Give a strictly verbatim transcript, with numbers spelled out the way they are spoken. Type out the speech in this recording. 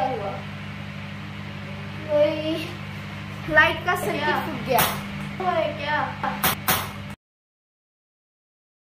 क्या हुआ? वही लाइट का सर्किट फूट गया।